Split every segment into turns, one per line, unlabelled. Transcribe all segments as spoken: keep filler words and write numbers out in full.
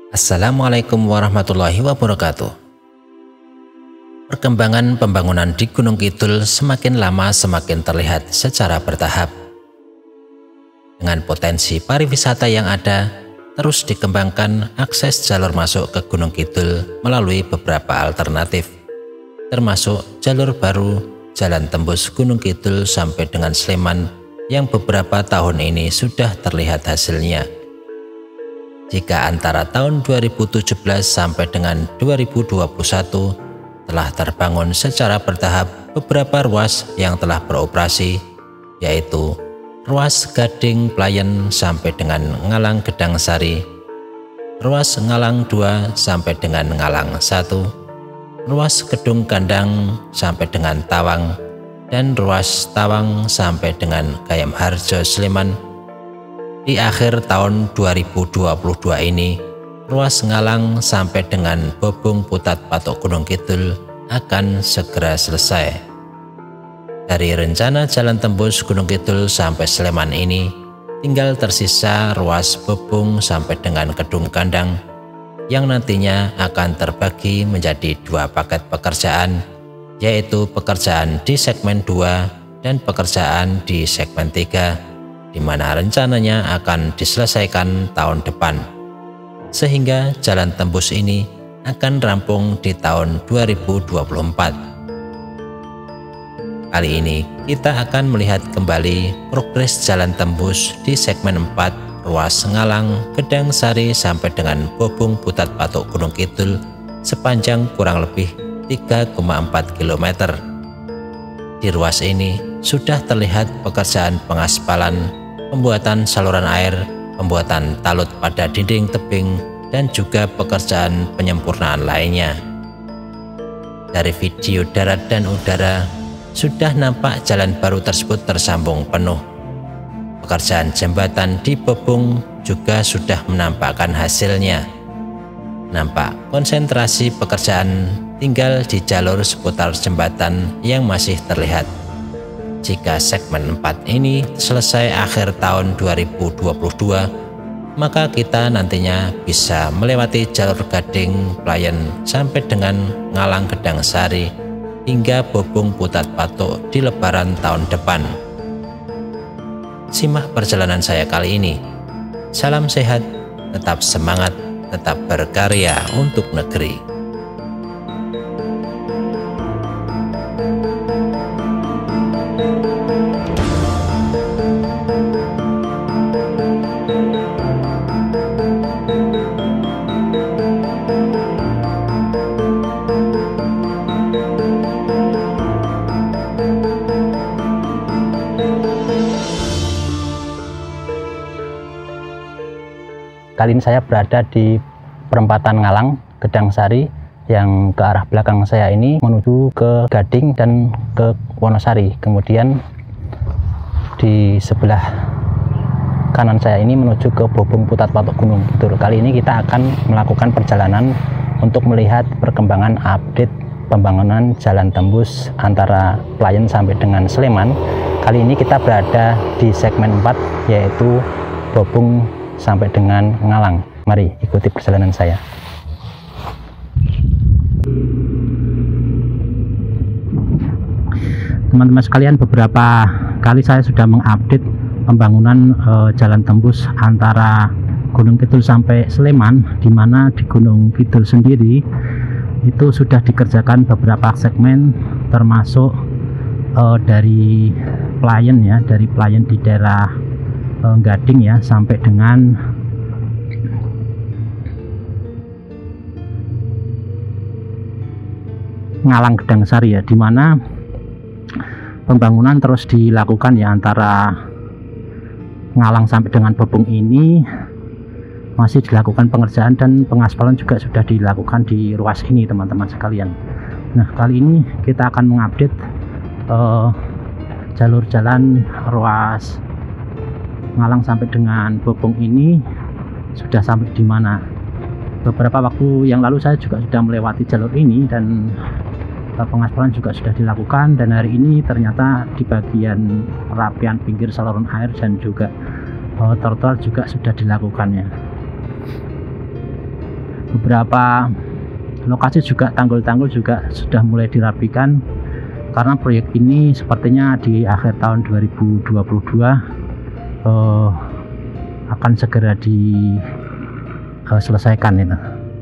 Assalamualaikum warahmatullahi wabarakatuh. Perkembangan pembangunan di Gunung Kidul semakin lama semakin terlihat secara bertahap. Dengan potensi pariwisata yang ada, terus dikembangkan akses jalur masuk ke Gunung Kidul melalui beberapa alternatif, termasuk jalur baru Jalan Tembus Gunung Kidul sampai dengan Sleman yang beberapa tahun ini sudah terlihat hasilnya. Jika antara tahun dua ribu tujuh belas sampai dengan dua ribu dua puluh satu telah terbangun secara bertahap beberapa ruas yang telah beroperasi, yaitu ruas Gading Playen sampai dengan Ngalang Gedang Sari, ruas Ngalang dua sampai dengan Ngalang satu, ruas Kedung Gandang sampai dengan Tawang, dan ruas Tawang sampai dengan Gayam Harjo Sleman. Di akhir tahun dua ribu dua puluh dua ini, ruas Ngalang sampai dengan Bobong Putat Patok Gunung Kidul akan segera selesai. Dari rencana Jalan Tembus Gunung Kidul sampai Sleman ini, tinggal tersisa ruas Bobong sampai dengan Kedung Gandang yang nantinya akan terbagi menjadi dua paket pekerjaan, yaitu pekerjaan di segmen dua dan pekerjaan di segmen tiga, di mana rencananya akan diselesaikan tahun depan, sehingga Jalan Tembus ini akan rampung di tahun dua ribu dua puluh empat. Kali ini kita akan melihat kembali progres Jalan Tembus di segmen empat ruas Ngalang Gedang Sari sampai dengan Bobong Putat Patok Gunung Kidul sepanjang kurang lebih tiga koma empat kilometer. Di ruas ini sudah terlihat pekerjaan pengaspalan, pembuatan saluran air, pembuatan talut pada dinding tebing, dan juga pekerjaan penyempurnaan lainnya. Dari video darat dan udara, sudah nampak jalan baru tersebut tersambung penuh. Pekerjaan jembatan di Bobong juga sudah menampakkan hasilnya. Nampak konsentrasi pekerjaan tinggal di jalur seputar jembatan yang masih terlihat. Jika segmen empat ini selesai akhir tahun dua ribu dua puluh dua, maka kita nantinya bisa melewati jalur Gading Playen sampai dengan Ngalang Gedang Sari hingga Bobong Putat Patok di lebaran tahun depan. Simak perjalanan saya kali ini. Salam sehat, tetap semangat, tetap berkarya untuk negeri.
Kali ini saya berada di perempatan Ngalang Gedang Sari yang ke arah belakang saya ini menuju ke Gading dan ke Wonosari. Kemudian di sebelah kanan saya ini menuju ke Bobong Putat Patok Gunung Kidul. Kali ini kita akan melakukan perjalanan untuk melihat perkembangan update pembangunan Jalan Tembus antara Playen sampai dengan Sleman. Kali ini kita berada di segmen empat, yaitu Bobong sampai dengan Ngalang. Mari ikuti perjalanan saya. Teman-teman sekalian, beberapa kali saya sudah mengupdate pembangunan eh, Jalan Tembus antara Gunung Kidul sampai Sleman, di mana di Gunung Kidul sendiri itu sudah dikerjakan beberapa segmen, termasuk eh, dari Playen ya, dari Playen di daerah Gading ya sampai dengan Ngalang Gedang Sari ya, dimana pembangunan terus dilakukan ya antara Ngalang sampai dengan Bobong ini masih dilakukan pengerjaan, dan pengaspalan juga sudah dilakukan di ruas ini teman-teman sekalian. Nah, kali ini kita akan mengupdate uh, jalur jalan ruas Ngalang sampai dengan Bobong ini sudah sampai di mana. Beberapa waktu yang lalu saya juga sudah melewati jalur ini dan pengaspalan juga sudah dilakukan, dan hari ini ternyata di bagian perapian pinggir saluran air dan juga uh, trotoar juga sudah dilakukannya. beberapa lokasi juga tanggul-tanggul juga sudah mulai dirapikan, karena proyek ini sepertinya di akhir tahun dua ribu dua puluh dua eh, akan segera diselesaikan itu.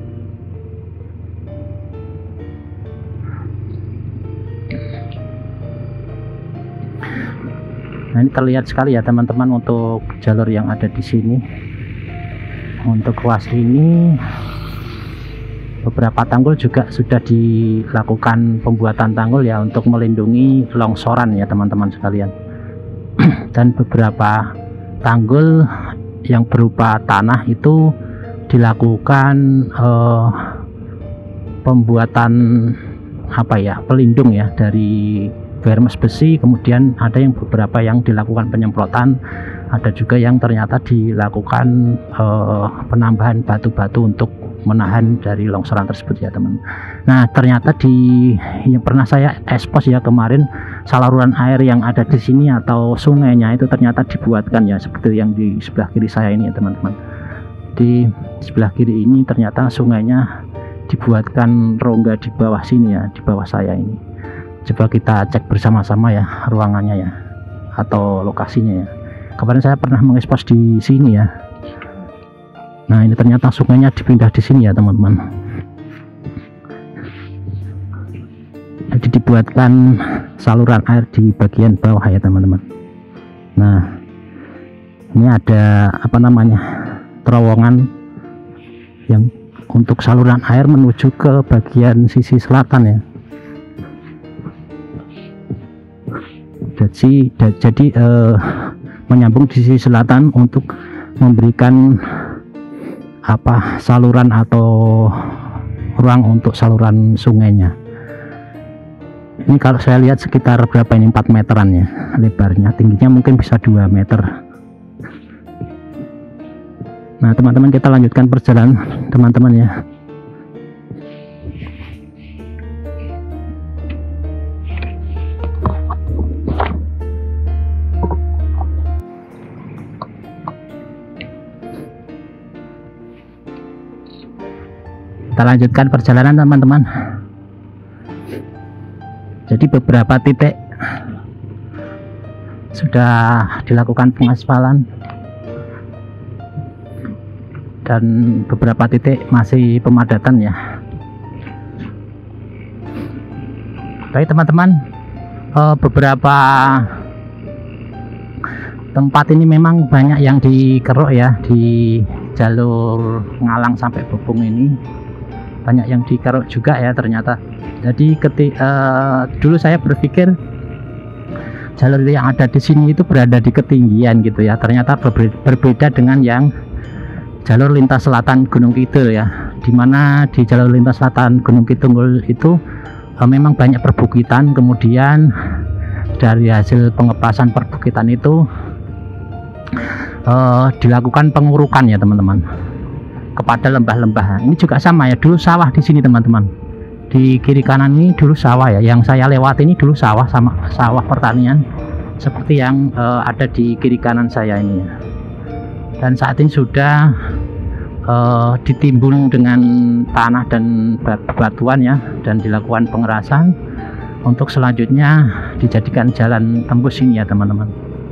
Nah, ini terlihat sekali ya teman-teman untuk jalur yang ada di sini. Untuk ruas ini beberapa tanggul juga sudah dilakukan pembuatan tanggul ya untuk melindungi longsoran ya teman-teman sekalian. Dan beberapa tanggul yang berupa tanah itu dilakukan eh, pembuatan apa ya, pelindung ya dari vermes besi, kemudian ada yang beberapa yang dilakukan penyemprotan, ada juga yang ternyata dilakukan eh, penambahan batu-batu untuk menahan dari longsoran tersebut ya teman. Nah, ternyata di yang pernah saya ekspos ya kemarin, saluran air yang ada di sini atau sungainya itu ternyata dibuatkan ya seperti yang di sebelah kiri saya ini ya teman-teman. Di sebelah kiri ini ternyata sungainya dibuatkan rongga di bawah sini ya, di bawah saya ini. Coba kita cek bersama-sama ya ruangannya ya, atau lokasinya ya. Kemarin saya pernah mengekspos di sini ya. Nah, ini ternyata sungainya dipindah di sini ya teman-teman. Jadi dibuatkan saluran air di bagian bawah ya teman-teman. Nah, ini ada apa namanya, terowongan yang untuk saluran air menuju ke bagian sisi selatan ya. Jadi, jadi eh, menyambung di sisi selatan untuk memberikan apa saluran atau ruang untuk saluran sungainya. Ini kalau saya lihat sekitar berapa ini, empat meteran ya lebarnya, tingginya mungkin bisa dua meter. Nah teman-teman, kita lanjutkan perjalanan teman-teman ya. Kita lanjutkan perjalanan teman-teman. Jadi beberapa titik sudah dilakukan pengaspalan dan beberapa titik masih pemadatan ya. Baik teman-teman, beberapa tempat ini memang banyak yang dikeruk ya, di jalur Ngalang sampai Bobong ini banyak yang dikeruk juga ya ternyata. Jadi ketika uh, dulu saya berpikir jalur yang ada di sini itu berada di ketinggian gitu ya, ternyata berbe berbeda dengan yang jalur lintas selatan Gunung Kidul ya, dimana di jalur lintas selatan Gunung Kidul itu uh, memang banyak perbukitan, kemudian dari hasil pengepasan perbukitan itu uh, dilakukan pengurukan ya teman-teman kepada lembah-lembah. Ini juga sama ya, dulu sawah di sini teman-teman. Di kiri kanan ini dulu sawah ya, yang saya lewat ini dulu sawah, sama sawah pertanian seperti yang uh, ada di kiri kanan saya ini ya. Dan saat ini sudah uh, ditimbun dengan tanah dan batuan ya, dan dilakukan pengerasan untuk selanjutnya dijadikan jalan tembus ini ya teman-teman.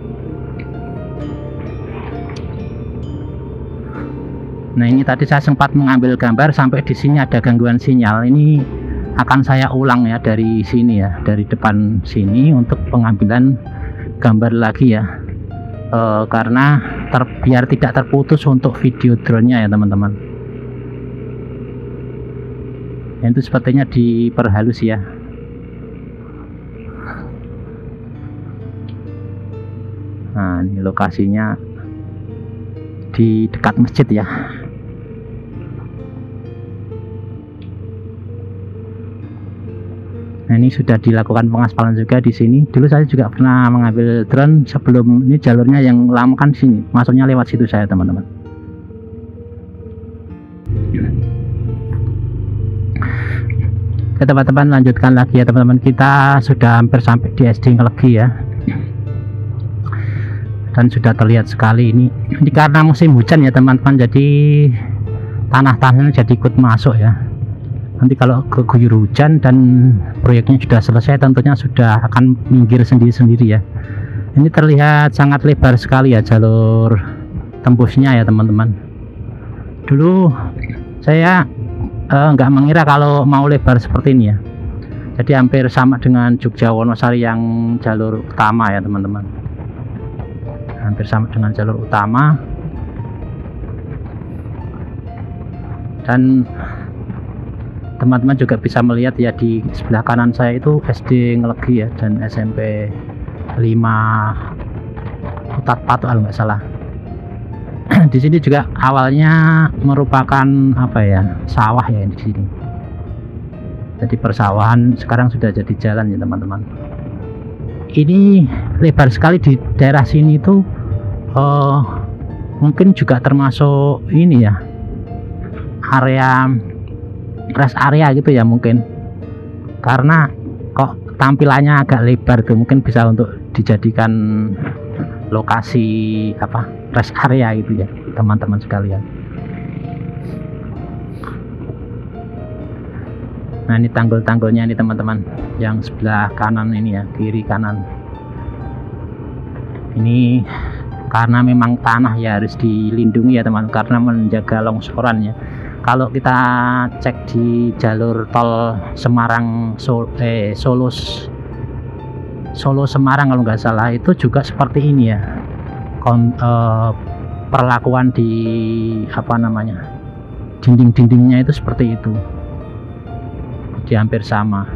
Nah ini tadi saya sempat mengambil gambar sampai di sini ada gangguan sinyal. Ini akan saya ulang ya dari sini ya, dari depan sini untuk pengambilan gambar lagi ya, e, karena ter, biar tidak terputus untuk video drone-nya ya teman-teman. Itu sepertinya diperhalus ya. Nah ini lokasinya di dekat masjid ya. Nah ini sudah dilakukan pengaspalan juga di sini. Dulu saya juga pernah mengambil drone sebelum ini, jalurnya yang lama kan di sini, masuknya lewat situ saya teman-teman. Oke teman-teman, lanjutkan lagi ya teman-teman. Kita sudah hampir sampai di S D Ngelegi ya. Dan sudah terlihat sekali ini. Ini karena musim hujan ya teman-teman, jadi tanah-tanahnya jadi ikut masuk ya. Nanti kalau keguyur hujan dan proyeknya sudah selesai, tentunya sudah akan minggir sendiri-sendiri ya. Ini terlihat sangat lebar sekali ya jalur tembusnya ya teman-teman. Dulu saya eh, nggak mengira kalau mau lebar seperti ini ya. Jadi hampir sama dengan Jogja Wonosari yang jalur utama ya teman-teman. Hampir sama dengan jalur utama. Dan teman-teman juga bisa melihat ya di sebelah kanan saya itu S D Ngelegi ya, dan S M P lima Utat Patu kalau nggak salah. Di sini juga awalnya merupakan apa ya, sawah ya di sini. Jadi persawahan, sekarang sudah jadi jalan ya teman-teman. Ini lebar sekali di daerah sini itu, uh, mungkin juga termasuk ini ya, area rest area gitu ya mungkin, karena kok tampilannya agak lebar tuh, mungkin bisa untuk dijadikan lokasi apa, rest area gitu ya teman-teman sekalian. Nah ini tanggul-tanggulnya ini teman-teman, yang sebelah kanan ini ya, kiri kanan ini karena memang tanah ya harus dilindungi ya teman, karena menjaga longsoran ya. Kalau kita cek di jalur tol Semarang Sol eh, Solo Solo Semarang kalau nggak salah, itu juga seperti ini ya. Kon, eh, perlakuan di apa namanya, dinding-dindingnya itu seperti itu. Di hampir sama.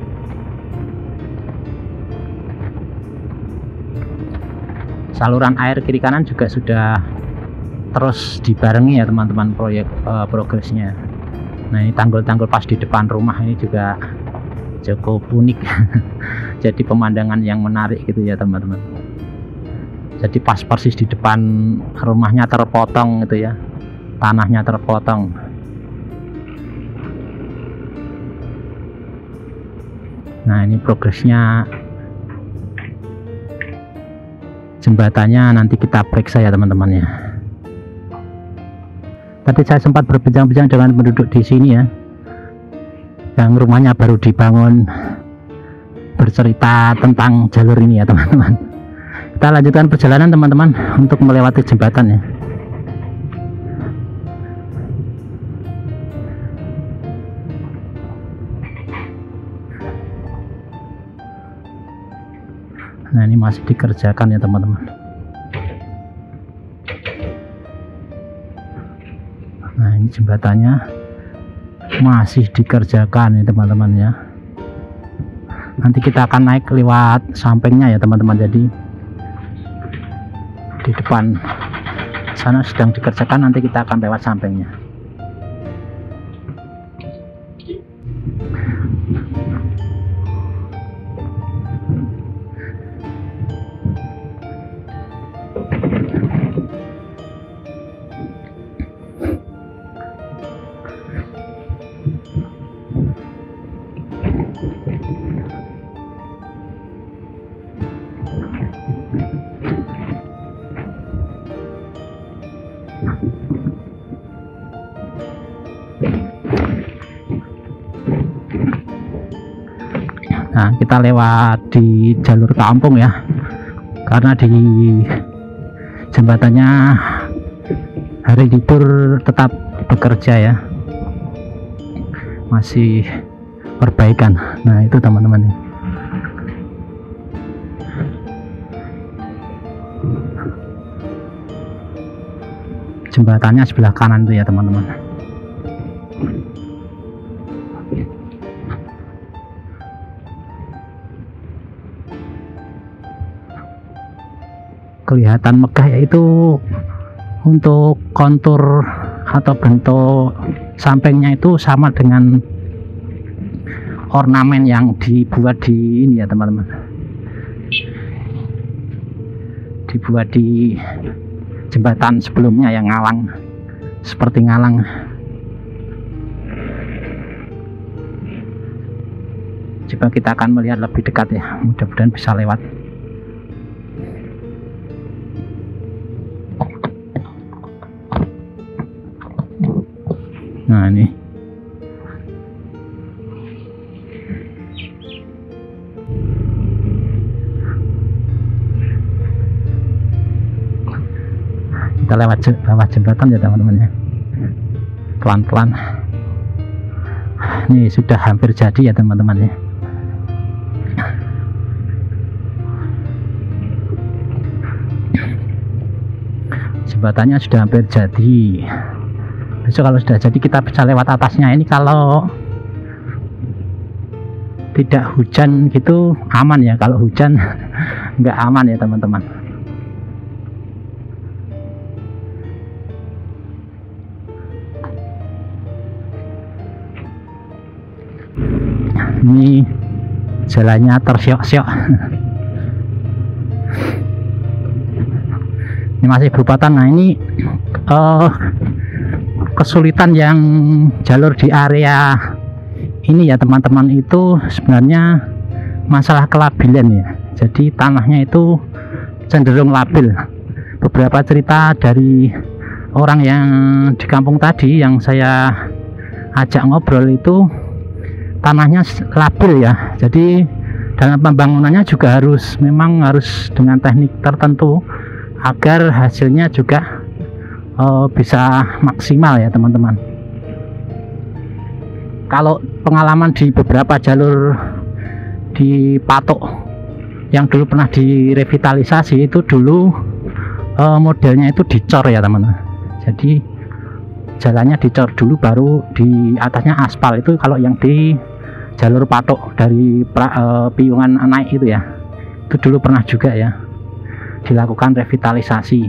Saluran air kiri kanan juga sudah terus dibarengi ya teman-teman proyek uh, progresnya. Nah ini tanggul-tanggul pas di depan rumah ini juga cukup unik. Jadi pemandangan yang menarik gitu ya teman-teman. Jadi pas persis di depan rumahnya terpotong gitu ya, tanahnya terpotong. Nah ini progresnya jembatannya, nanti kita periksa ya teman-teman ya. Tadi saya sempat berbincang-bincang dengan penduduk di sini ya, yang rumahnya baru dibangun, bercerita tentang jalur ini ya teman-teman. Kita lanjutkan perjalanan teman-teman untuk melewati jembatan ya. Nah ini masih dikerjakan ya teman-teman. Nah ini jembatannya masih dikerjakan ya teman-teman ya. Nanti kita akan naik lewat sampingnya ya teman-teman. Jadi di depan sana sedang dikerjakan, nanti kita akan lewat sampingnya. Nah kita lewat di jalur kampung ya, karena di jembatannya hari libur tetap bekerja ya, masih perbaikan. Nah itu teman-teman ya. Jembatannya sebelah kanan itu ya teman-teman. Kelihatan megah, yaitu untuk kontur atau bentuk sampingnya itu sama dengan ornamen yang dibuat di ini ya teman-teman, dibuat di jembatan sebelumnya yang ngalang, seperti ngalang. Coba kita akan melihat lebih dekat ya, mudah-mudahan bisa lewat. Nah ini kita lewat bawah jembatan ya teman-teman ya, pelan-pelan. Ini sudah hampir jadi ya teman-teman ya. Jembatannya sudah hampir jadi. Besok kalau sudah jadi kita bisa lewat atasnya. Ini kalau tidak hujan gitu aman ya, kalau hujan nggak aman ya teman-teman. Ini jalannya tersiok-siok. Ini masih berupa tanah. Ini uh, kesulitan yang jalur di area ini ya teman-teman, itu sebenarnya masalah kelabilan ya. Jadi tanahnya itu cenderung labil. Beberapa cerita dari orang yang di kampung tadi yang saya ajak ngobrol itu tanahnya labil ya. Jadi dalam pembangunannya juga harus memang harus dengan teknik tertentu agar hasilnya juga uh, bisa maksimal ya teman-teman. Kalau pengalaman di beberapa jalur di Patok yang dulu pernah direvitalisasi itu dulu uh, modelnya itu dicor ya teman-teman. Jadi jalannya dicor dulu baru di atasnya aspal. Itu kalau yang di jalur Patok dari pra, uh, Piungan naik itu ya, itu dulu pernah juga ya dilakukan revitalisasi.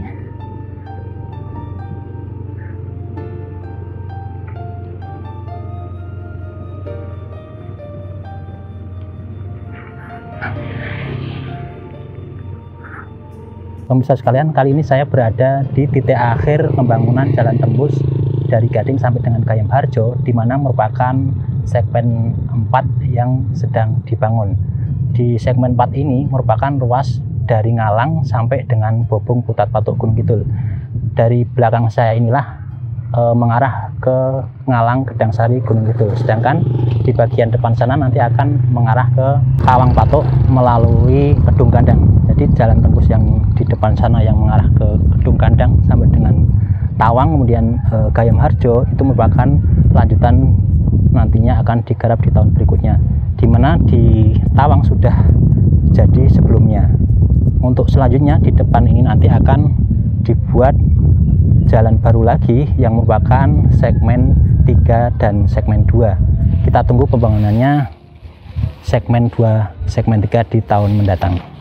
Pemirsa sekalian, kali ini saya berada di titik akhir pembangunan jalan tembus dari Gading sampai dengan Gayam Harjo, di mana merupakan segmen empat yang sedang dibangun. Di segmen empat ini merupakan ruas dari Ngalang sampai dengan Bobong Putat Patok Gunung Kidul. Dari belakang saya inilah e, mengarah ke Ngalang Gedang Sari Gunung Kidul, sedangkan di bagian depan sana nanti akan mengarah ke Tawang Patok melalui Kedung Gandang. Jadi jalan tembus yang di depan sana yang mengarah ke Kedung Gandang sampai dengan Tawang, kemudian e, Gayam Harjo, itu merupakan lanjutan nantinya akan digarap di tahun berikutnya, di mana di Tawang sudah jadi sebelumnya. Untuk selanjutnya di depan ini nanti akan dibuat jalan baru lagi yang merupakan segmen tiga dan segmen dua. Kita tunggu pembangunannya segmen dua, segmen tiga di tahun mendatang.